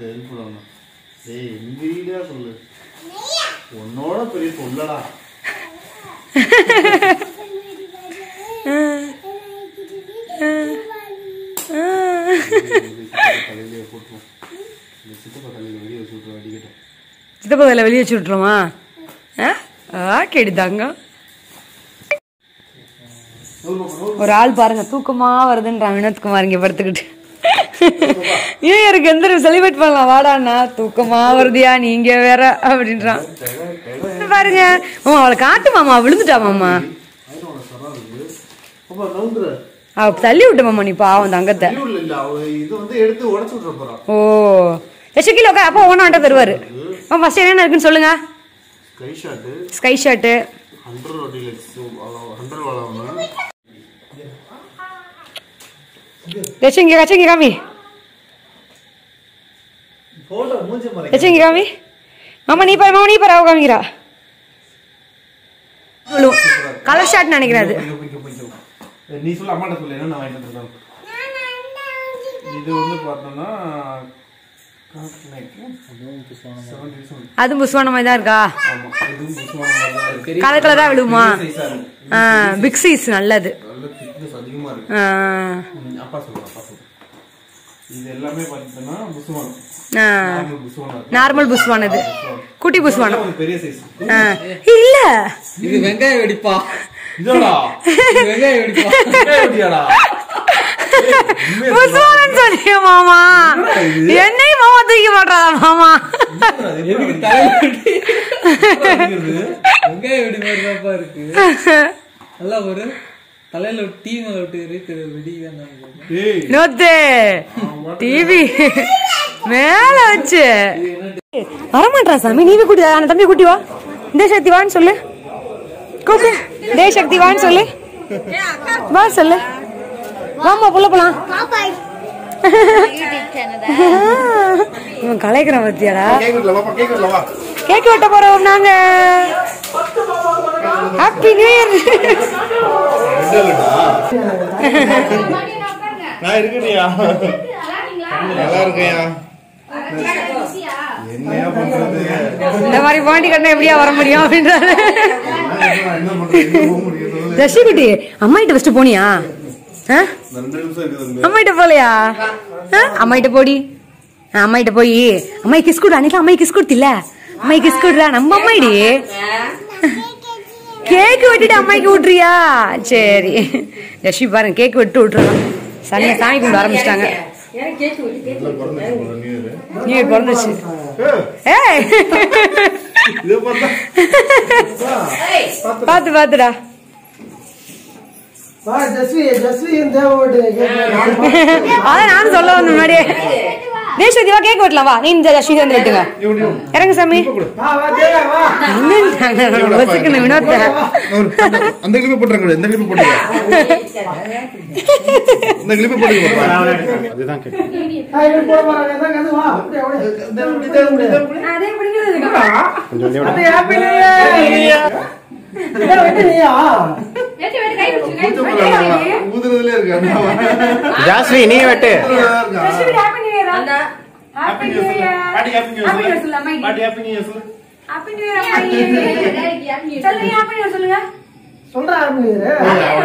ஏய் எங்கடா சொல்லு உன்னோட பெரிய சொல்லடா சித்தப்பா தலையில வெளியே வச்சு விட்டுருமா? கேடுதாங்க. ஒரு ஆள் பாருங்க தூக்கமா வருதுன்றான் வினோத்குமார் இங்க படுத்துக்கிட்டு. நியூ இயருக்கு எந்த செலிப்ரேட் பண்ணலாம் வாடாண்ணா, தூக்கமா வருதியா நீங்க வேற அப்படின்றான் பாருங்க. அவளை காட்டு மாமா, விழுந்துட்டா மாமா, தள்ளி விட்ட மாமா நீ பாவம் தங்கத்தை. ஓ எச்சக்கில அப்பா ஓனா வந்துட்டு தருவாரு. ஃபர்ஸ்ட் என்ன இருக்குன்னு சொல்லுங்க. ஸ்கை ஷாட்டு கச்சங்கி காமி, கச்சங்கி காமி. மாமா நீ பாரு, மாமா நீ பாரு, அவ காமிக்கிறா. கலர் ஷாட் நினைக்கிறாரு. நீ சொல்ல அம்மாட்ட சொல்ல என்ன நான் வாங்கிட்டு இருக்கேன். இது வந்து பார்த்தோம்னா அது புஸ்வான மாதிரி தான் இருக்கா? கலர் கலரா விடுமா? பிக் சைஸ் நல்லது. நார்மல் புஸ்வான், இது குட்டி புஸ்வான் இல்ல. இது வெங்காய வெடிப்பா. சொன்னிய மாமா, என்னையும் மாமா தூக்கி மாட்டாரா மாமா? வெங்காய வெடி மாதிரிதான்ப்பா இருக்கு. நல்லா ஒரு தலையில டீ மேல விட்டு வெடி டிவி மேல வச்சு வரமாட்டா சாமி. நீவே கூட்டி அந்த தம்பி கூட்டி வா. இந்த சக்தி வான்னு சொல்லு, கூப்பிடு. டே சக்தி வான்னு சொல்லு, வா சொல்லு. வாமா புள்ள போலாம். கலைக்கிறோம் பத்தியாடா. கேக் வெட்ட போறோம் நாங்க. Happy new year. நான் இருக்கேன்யா, நல்லா இருக்கேன்யா. என்னையா பண்றது, இந்த மாதிரி பாண்டி கட்டினா எப்படியா வர முடியும் அப்படின்றாரு. தர்ஷிகுட்டி அம்மாயிட்ட ஃபர்ஸ்ட் போனியா? அம்மாயிட்ட போலையா? அம்மாயிட்ட போடி. அம்மாயிட்ட போய் அம்மாய் கிஸ் கொடு. அன்னைக்கு அம்மாய் கிஸ் கொடுத்தில்ல, அம்மாய் கிஸ் கொடுறா. நம்ம அம்மாயிடி கேக் வெட்டிட்டு அம்மாய்க்கு விட்டுறியா? சரி தர்ஷி பாருங்க கேக் வெட்டு விட்டுருலாம். சாமி கும்பிட ஆரம்பிச்சிட்டாங்க. நியூ இயர் பிறந்துச்சு. பாத்து பாத்துடா. அதான் நானும் சொல்ல வந்த முன்னாடியே. தேஷ்வதிவா கேக் வெட்டலாம் வா. நீ இந்த தர்ஷி வந்து வெட்டுங்க. இறங்க சாமி. வினோத் அந்த கிளிப்பை போட்டுருக்க, இந்த கிளிப்பை போட்டுருக்க, இந்த கிளிப்பை போட்டுருக்க. அதுதான் கேக். ஜாஸ்வி நீ வெட்டு. Happy new year. Happy new year சொல்லுங்க. Happy new year. Happy new year. சொல்லுங்க ஹாப்பி நியூ இயர் சொல்லுங்க. சொல்றா ஹாப்பி நியூ இயர்.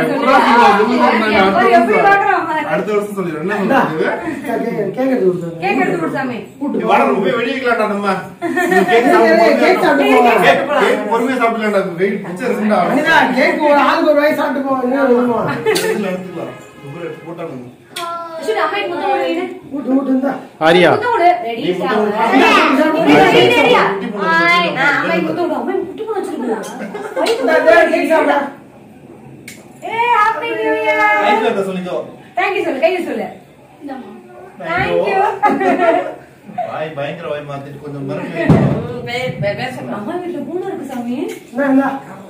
அடுத்த வருஷம் சொல்லிடுறேன். என்ன சொல்றது? கேக் எடுத்து கொடு சாமி. நீ வாடா போய் வெளிய வைக்கலாம்டா நம்ம. கேக் பொறுமையா சாப்பிடலாம்டா. வெயிட் பிச்சர் இருக்குடா. அண்ணா கேக் ஒரு ஆளுக்கு ஒரு வாய் சாப்பிட்டு போ. என்ன எடுத்துக்கலாம். போட்டாங்க. சுடு அம்மாக்கு முத்தம் கொடுங்க. ஊட்டு இந்தா. ஆரியா. முத்தம் கொடு. ரெடி சாப்பிடு. ரெடியா? ஹாய். அம்மாக்கு முத்தம் கொடு. அம்மா முட்டு போட வச்சிருக்கா. கேக் சாப்பிடு. Happy new year. கையில சொல்லிக்கோ. थैंक यू சொல்லு. கையில சொல்லு. இந்தம்மா. Thank you. வாய் பயங்கர வாய் மாத்திட்டு கொஞ்சம் மறந்து. அம்மா வீட்ல பூனை இருக்கு சாமி. என்ன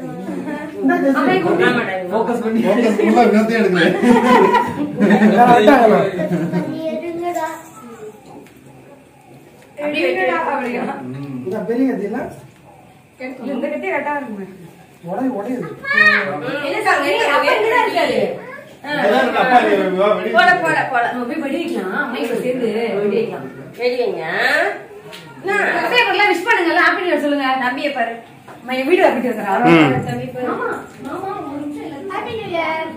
ஃபோக்கஸ் பண்ணி ஃபுல்லா வினோதே எடுக்கல. எடுங்கடா. அப்படியே இந்த பெரிய கத்தில இந்த கத்தி கட்டா இருக்குமே. உடையுது. என்ன சாமி அப்படியே இருக்காது. போட நம்ம போய் வெடி வைக்கலாம். அம்மா இப்ப சேர்ந்து வெடி வைக்கலாம். விஷ் பண்ணுங்க ஹாப்பி நியூ இயர் சொல்லுங்க தம்பியை பாரு வீடியோ ஹாப்பி நியூ இயர்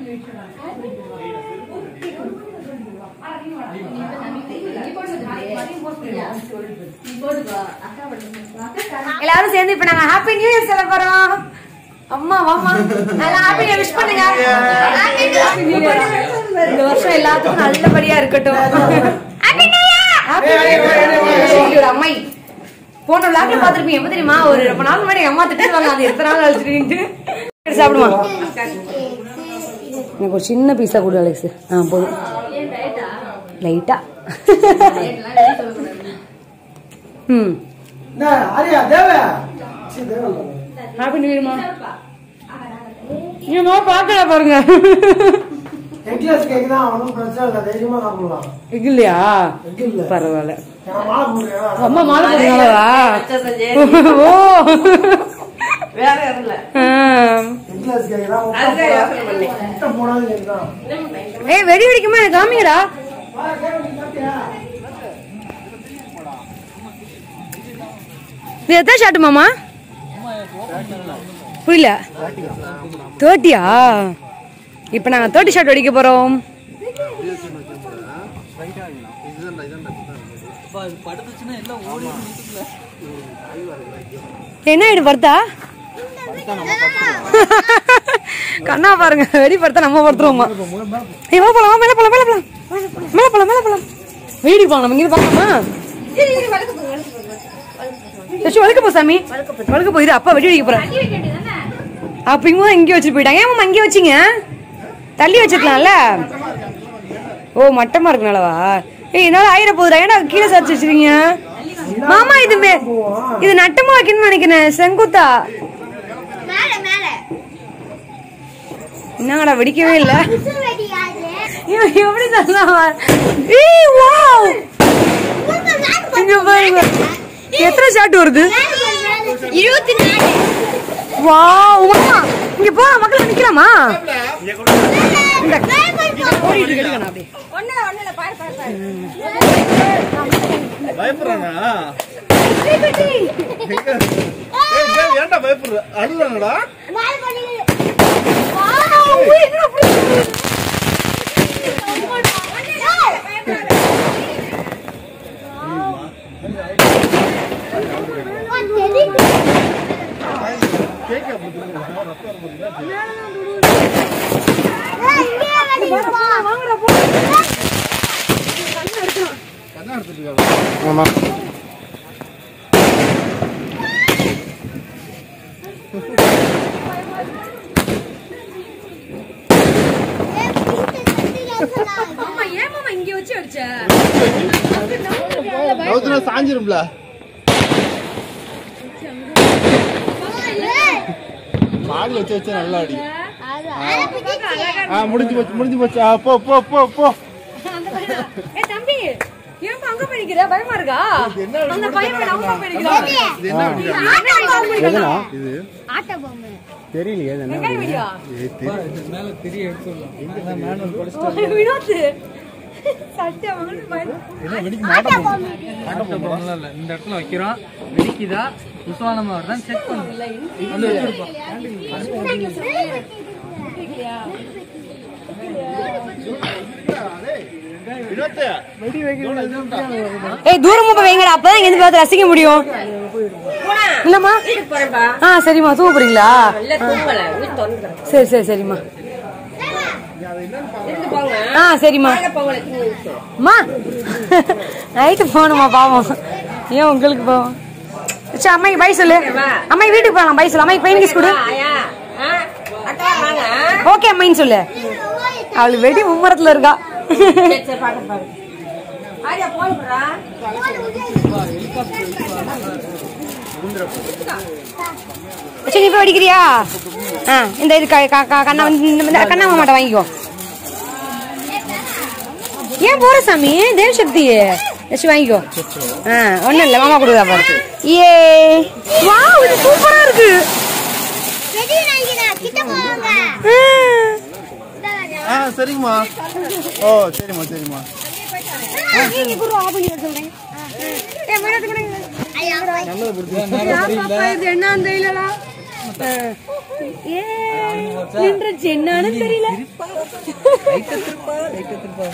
எல்லாரும் சேர்ந்து இப்ப நாங்க ஹாப்பி நியூ இயர் சொல்ல போறோம். அம்மா வாமா நல்லா ஹாப்பி நியூ விஷ் பண்ணுங்க. இந்த வருஷம் எல்லாத்துக்கும் நல்லபடியா இருக்கட்டும். Happy new year. அம்மை போன விளாக்ல பாத்துருப்பீங்க எப்ப தெரியுமா? ஒரு ரொம்ப நாள் முன்னாடி அம்மா திட்டுவாங்க அது எத்தனை நாள் கழிச்சுட்டு சாப்பிடுமா. எனக்கு ஒரு சின்ன பீஸா கொடு அலெக்ஸ். போதும் லைட்டா. ஹாப்பி நியூ இயர்மா. நீங்க பாக்கல பாருங்க. எக்லஸ் கேக் தான் அவனும் பிரச்சனை இல்ல தைரியமா சாப்பிடலாம். எக் இல்லையா? பரவாயில்ல. அம்மா மாலை போடுறாங்களா? ஓ வேற இல்ல. எக்லஸ் கேக் தான் முட்டை போடாத கேக் தான். ஏய் வெடி வெடிக்குமா எனக்கு காமிங்கடா. இது எத்தனை ஷாட் மாமா? புரியல. 30யா? இப்ப நாங்க 30 ஷாட் வெடிக்க போறோம். என்ன இது படுத்தா? கண்ணா பாருங்க வெடி படுத்தா நம்ம படுத்துருவோமா? ஏய் வா போலாம் மேல போலாம் மேல போலாம் மேல போலாம் மேல போலாம். வெடி போலாம் நம்ம இங்க பார்க்கலாமா? வழுக்க போ சாமி வழுக்க போயிரு. அப்பா வெடி வெடிக்க போறேன் அப்படிங்கும்போது இங்கே வச்சுட்டு போயிட்டாங்க. ஏன் மாமா இங்கே வச்சிங்க? தள்ளி வச்சிருக்கலாம்ல. ஓ மட்டமா இருக்குனாலவா? ஏய் என்னால ஆயிர போகுதுடா. ஏன்னா கீழே சாச்சு வச்சிருக்கீங்க மாமா. இது நட்டமா வைக்கணும்னு நினைக்கிறேன். செங்குத்தா என்னங்கடா வெடிக்கவே இல்ல. எப்படி சொல்லலாம்? எத்தனை ஷாட் வருது? 24. வாவ் மாமா இங்க போ மக்கள் நிக்கலாமா? பயப்படுறானா? ஏன்டா பயப்படுற? அழுறாங்கடா. ஆமா சாஞ்சிரும்ல. மாடி வச்சு வச்சு நல்லா அடி. முடிஞ்சு போச்சு முடிஞ்சு போச்சு. போ போ போ போ. தம்பி ஏன் அங்க போயிடுற? பயமா இருக்கா? அந்த பையன் அங்க போயிடுறான். இது ஆட்ட பொம்மை தெரியலையே. மேல தெரிய எடுத்துடலாம். எங்க மேனுவல் படிச்சுட்டு வினோத் சட்டை வாங்கி பாரு. என்ன வெடிக்க மாட்டோம். இல்ல இந்த இடத்துல வைக்கிறோம். வெடிக்குதா உஸ்வானமா வருதான் செக் பண்ணு. வந்து வச்சிருப்போம். ஏய் தூரமா போய் வைங்கடா. அப்பதான் இங்க இருந்து பார்த்து ரசிக்க முடியும். இல்லம்மா சரிம்மா தூங்க போறீங்களா? சரி சரி சரிம்மா. சரிம்மா அம்மா நைட்டு போகணுமா பாவம். ஏன் உங்களுக்கு போவோம்? சரி அம்மாக்கு பை சொல்லு. அம்மா வீட்டுக்கு போகலாம் பை சொல்லு. அம்மாக்கு பெயின் கிஸ் கொடு. ஓகே அம்மான்னு சொல்லு. அவளுக்கு வெடி மும்மரத்துல இருக்கா. சரி இப்ப வெடிக்கிறியா? இந்த இது கண்ணா மாமாட்ட வாங்கிக்கோ. ஏன் போற சாமி? தேவசக்தி வாங்கிக்கோ. ஒண்ணும் இல்ல மாமா கொடுக்குறா பாரு. ஏ வாவ் இது சூப்பரா இருக்கு. சரிங்கம்மா. ஓ சரிம்மா சரிம்மா. நீங்க குரு ஆப் பண்ணி சொல்றேன் ஏ மேடத்து கூட நல்லது புரியுது இது என்னன்னு தெரியலடா ஏ நின்றுச்சு என்னன்னு தெரியல லைட்டா திருப்பா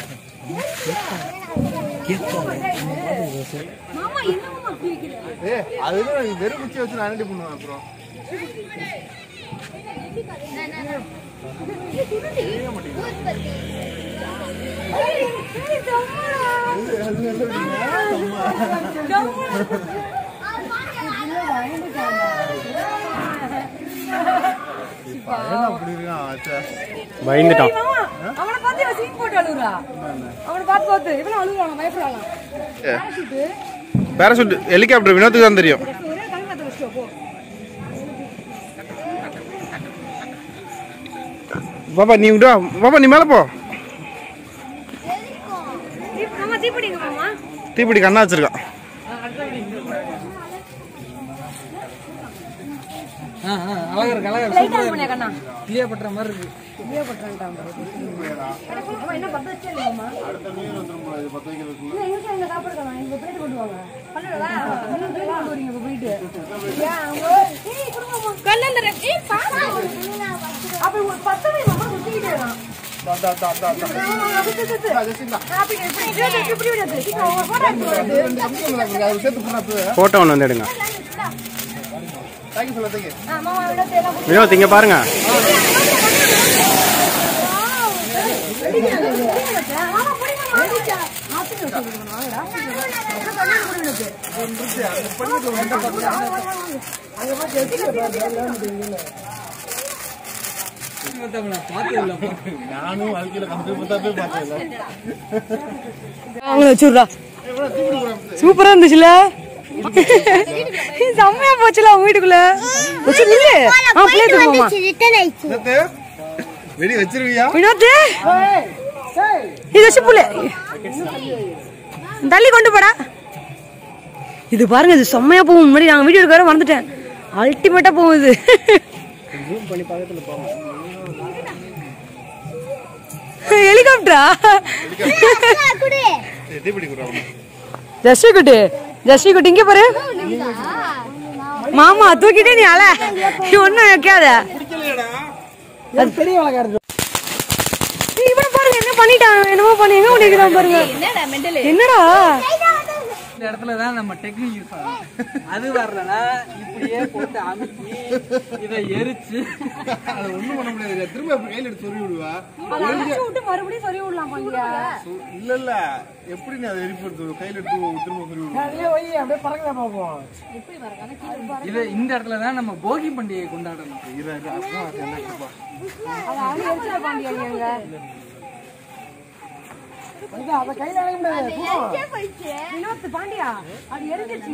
மாமா என்னமா அப்படி வைக்கிற அதுதான் வெறும் குச்சி வச்சு நான் என்ன பண்ணுவேன் அப்புறம் பயந்துட்டான் அவனை பார்த்து சீன் போட்டு அழுகுறா அவனை பார்த்து இவனும் அழுகுறாங்க பயப்படுறாங்க பேராசூட் ஹெலிகாப்டர் வினோத்துக்கு தான் தெரியும். பாப்பா நீ விடா பாப்பா நீ மேல போ. தீப்பிடி கண்ணா வச்சிருக்கான். அழகா இருக்கு அழகா இருக்கு கிளியா பண்ற மாதிரி இருக்கு. போட்டோ ஒன்று வந்து எடுங்க. வினோத் இங்க பாருங்க. நானும் வாழ்க்கையில பார்த்தேன். சூப்பரா இருந்துச்சுல செம்மையா போச்சுல உங்க வீட்டுக்குள்ள வெடி வச்சிருவியா இது வச்சு புள்ள தள்ளி கொண்டு போடா. இது பாருங்க இது செம்மையா போகும். முன்னாடி நாங்க வீடியோ எடுக்க மறந்துட்டேன். அல்டிமேட்டா போகும் இது. ஹெலிகாப்டரா ஜஸ்டி குட்டி இங்க பாரு மாமா தூக்கிட்டே நீ அல ஒன்னும் வைக்காத. இவனை பாருங்க என்ன பண்ணிட்டான் என்னமோ பண்ணி எங்க பண்ணிக்கிறான் பாருங்க. என்னடா இந்த இடத்துலதான் நம்ம டெக்னிக் யூஸ் ஆகும். அது வரலன்னா இப்படியே போட்டு அமுக்கி இதை எரிச்சு அதை ஒண்ணும் பண்ண முடியாது. திரும்ப கையில எடுத்து சொல்லி விடுவா மறுபடியும் சொல்லி விடலாம். இல்ல இல்ல எப்படி நீ அதை எரிப்படுத்து கையில எடுத்து திரும்ப சொல்லி விடுவா. இது இந்த இடத்துலதான் நம்ம போகி பண்டிகை கொண்டாடணும். பாண்டியா அது எரிஞ்சிருச்சு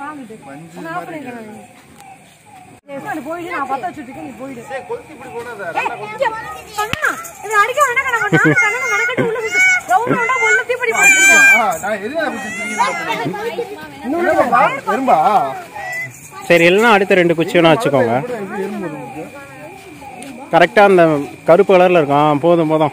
போயிடு நான் பத்த வச்சுட்டு நீ போயிடு அடிக்க சரி இல்லைன்னா அடுத்த 2 குச்சி வேணா வச்சுக்கோங்க. கரெக்டா அந்த கருப்பு கலர்ல இருக்கும். போதும் போதும்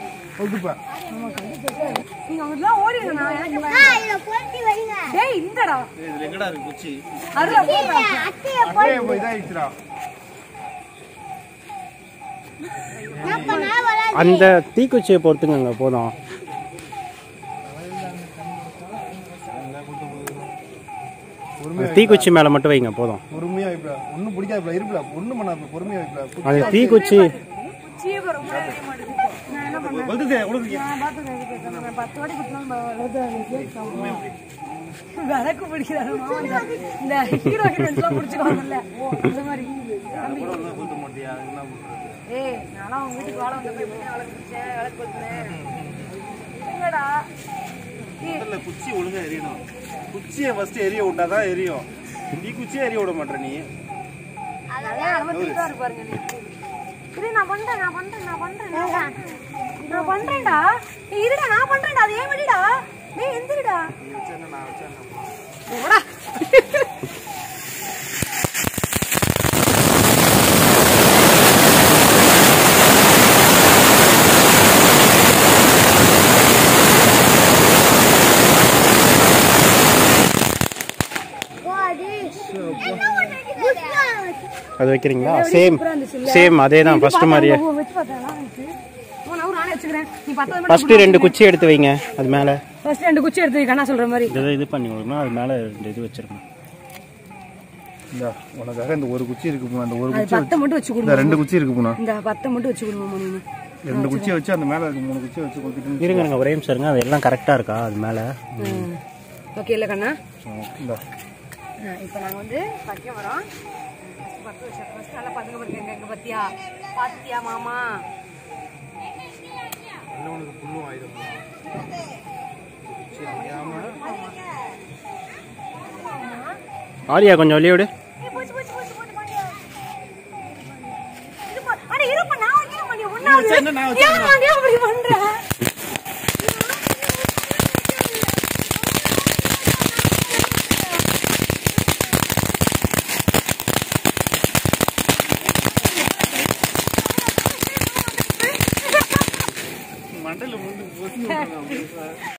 அந்த தீக்குச்சியை பொறுத்துங்க போதும். தீக்குச்சி மேல மட்டும் வைங்க போதும். பொறுமையா வைப்பா ஒன்னும் பிடிக்காது இருப்பல ஒண்ணும் பண்ணாத பொறுமையா வைப்பா. அது தீக்குச்சி விளக்கு பிடிக்கிறாரு இந்த ஹீரோயின் பிடிச்சிருவாங்கல்ல இந்த மாதிரி. ஏய் நானும் அவங்க வீட்டுக்கு வாழ வந்தப்ப விளக்கு பிடிச்சேன் விளக்கு கொடுத்தேன் இல்லடா. குச்சி ஒழுங்கா எரியணும். குச்சியை ஃபர்ஸ்ட் எரிய விட்டாதான் எரியும். நீ குச்சியை எரிய விட மாட்டேற நீ. பாருங்க நான் பண்றேன்டா இருடா நான் பண்றேன்டா. அது ஏன் விடுடா நீ எந்திரிடா. அது வைக்கிறீங்களா? சேம் அதே தான் ஃபர்ஸ்ட் மாதிரியே. ஃபர்ஸ்ட் 2 குச்சி எடுத்து வைங்க அது மேல. ஃபர்ஸ்ட் 2 குச்சி எடுத்து வைங்க நான் சொல்ற மாதிரி. இது பண்ணி கொடுக்கணும். அது மேல 2 இது வச்சிருக்கணும். இந்த உனக்காக இந்த ஒரு குச்சி இருக்கு போனா, அந்த ஒரு குச்சி பத்த மட்டும் வச்சு கொடுங்க. இந்த 2 குச்சி இருக்கு போனா, இந்த பத்த மட்டும் வச்சு கொடுங்க நீங்க. 2 குச்சி வச்சு அந்த மேல இருக்கு 3 குச்சி வச்சு கொடுத்துட்டு இருங்க ஒரே நிமிஷம் இருங்க. அது எல்லாம் கரெக்டா இருக்கா அது மேல? ஓகே இல்ல கண்ணா. இந்த இப்போ நாங்க வந்து வைக்க வரோம். ஃபர்ஸ்ட் ஃபர்ஸ்ட் நல்லா பாத்துங்க பாருங்க. எங்க பத்தியா பாத்தியா மாமா உனக்கு புல்லு ஆயிடும். ஆரியா கொஞ்சம் வெளியோடு. மண்டல